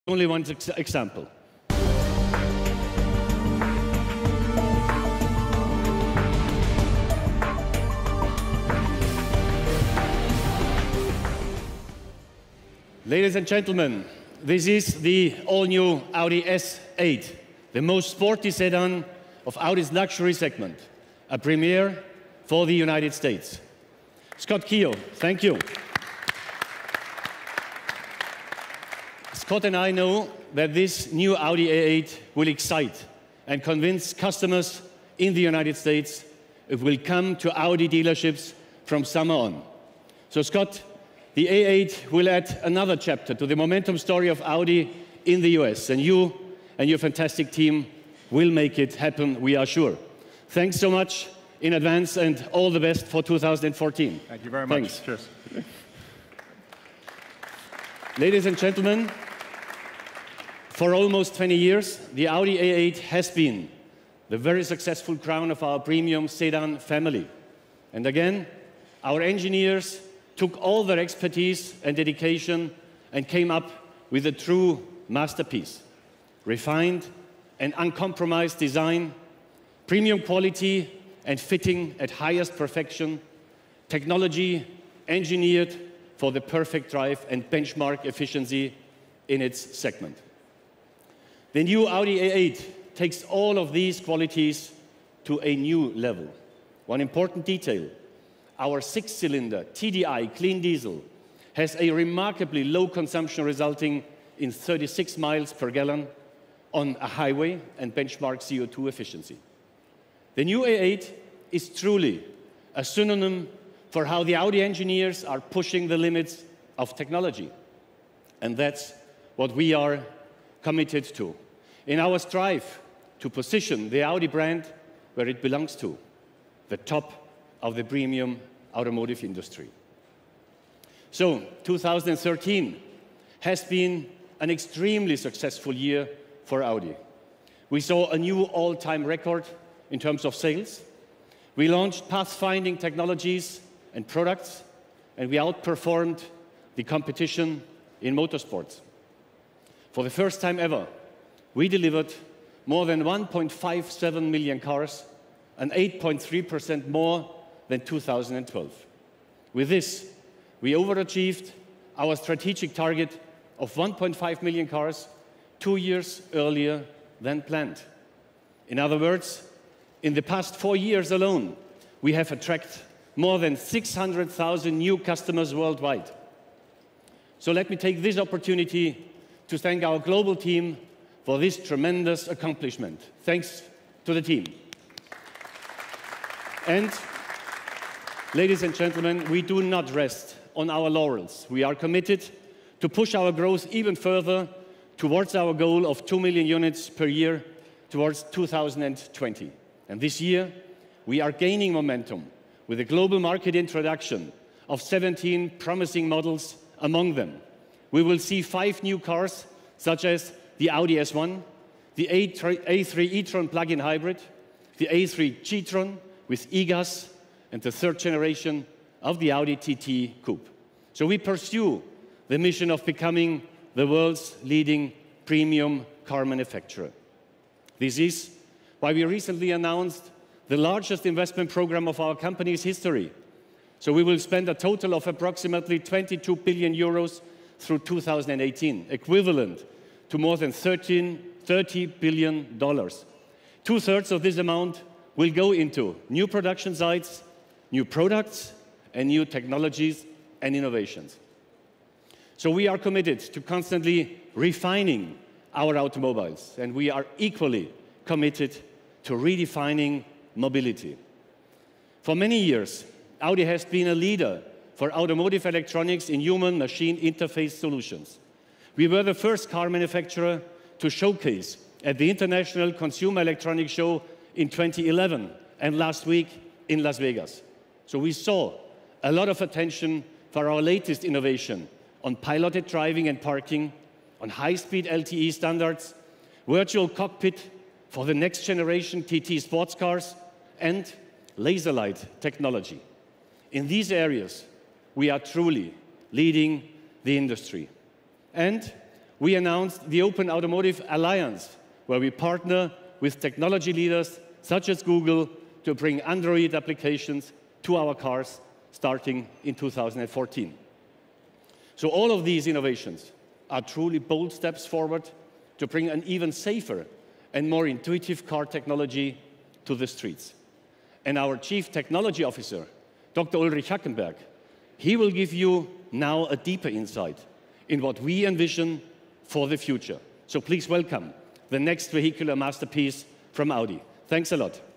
Only one example. Ladies and gentlemen, this is the all-new Audi S8, the most sporty sedan of Audi's luxury segment, a premiere for the United States. Scott Keogh, thank you. Scott and I know that this new Audi A8 will excite and convince customers in the United States. It will come to Audi dealerships from summer on. So Scott, the A8 will add another chapter to the momentum story of Audi in the US, and you and your fantastic team will make it happen, we are sure. Thanks so much in advance, and all the best for 2014. Thank you very much. Thanks. Cheers. Ladies and gentlemen, for almost 20 years, the Audi A8 has been the very successful crown of our premium sedan family. And again, our engineers took all their expertise and dedication and came up with a true masterpiece. Refined and uncompromised design, premium quality and fitting at highest perfection, technology engineered for the perfect drive and benchmark efficiency in its segment. The new Audi A8 takes all of these qualities to a new level. One important detail: our 6-cylinder TDI clean diesel has a remarkably low consumption, resulting in 36 miles per gallon on a highway and benchmark CO2 efficiency. The new A8 is truly a synonym for how the Audi engineers are pushing the limits of technology. And that's what we are committed to in our strive to position the Audi brand where it belongs to, the top of the premium automotive industry. So 2013 has been an extremely successful year for Audi. We saw a new all-time record in terms of sales. We launched pathfinding technologies and products, and we outperformed the competition in motorsports. For the first time ever, we delivered more than 1.57 million cars, and 8.3% more than 2012. With this, we overachieved our strategic target of 1.5 million cars 2 years earlier than planned. In other words, in the past 4 years alone, we have attracted more than 600,000 new customers worldwide. So let me take this opportunity to thank our global team for this tremendous accomplishment. Thanks to the team. And ladies and gentlemen, we do not rest on our laurels. We are committed to push our growth even further towards our goal of 2 million units per year towards 2020. And this year, we are gaining momentum with a global market introduction of 17 promising models. Among them, we will see 5 new cars, such as the Audi S1, the A3 e-tron plug-in hybrid, the A3 g-tron with e-gas, and the 3rd generation of the Audi TT Coupe. So we pursue the mission of becoming the world's leading premium car manufacturer. This is why we recently announced the largest investment program of our company's history. So we will spend a total of approximately 22 billion euros through 2018, equivalent to more than $30 billion. 2/3 of this amount will go into new production sites, new products, and new technologies and innovations. So we are committed to constantly refining our automobiles, and we are equally committed to redefining mobility. For many years, Audi has been a leader for automotive electronics in human-machine interface solutions. We were the first car manufacturer to showcase at the International Consumer Electronics Show in 2011 and last week in Las Vegas. So we saw a lot of attention for our latest innovation on piloted driving and parking, on high-speed LTE standards, virtual cockpit for the next generation TT sports cars, and laser light technology. In these areas, we are truly leading the industry. And we announced the Open Automotive Alliance, where we partner with technology leaders such as Google to bring Android applications to our cars starting in 2014. So all of these innovations are truly bold steps forward to bring an even safer and more intuitive car technology to the streets. And our Chief Technology Officer, Dr. Ulrich Hackenberg, he will give you now a deeper insight in what we envision for the future. So please welcome the next vehicular masterpiece from Audi. Thanks a lot.